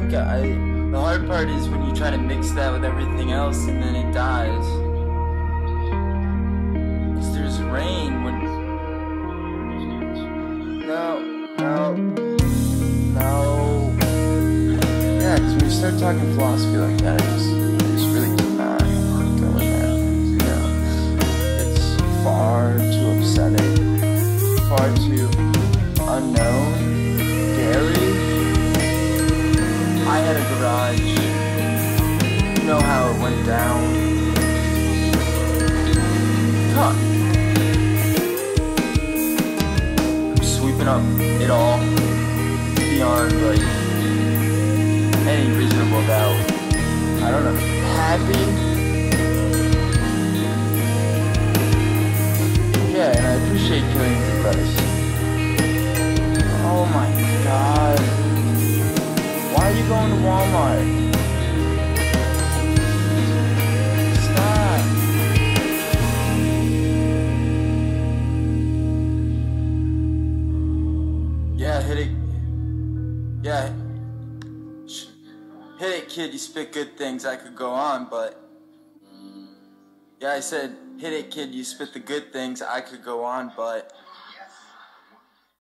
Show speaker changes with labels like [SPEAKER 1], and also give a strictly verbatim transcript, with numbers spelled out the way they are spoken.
[SPEAKER 1] Okay, I, the hard part is when you try to mix that with everything else and then it dies. Cause there's rain when... No, no, no. Yeah, cause when you start talking philosophy like that, I just, I just really cannot go with that. You know, it's far too upsetting, far too unknown, scary. I had a garage. You know how it went down. Huh. I'm sweeping up it all beyond like any reasonable doubt. I don't know. Happy? Yeah, and I appreciate killing your brothers. Oh my god. Why are you going to Walmart? Stop. Yeah, hit it. Yeah. Hit it, kid, you spit good things. I could go on, but... Yeah, I said, hit it, kid, you spit the good things. I could go on, but...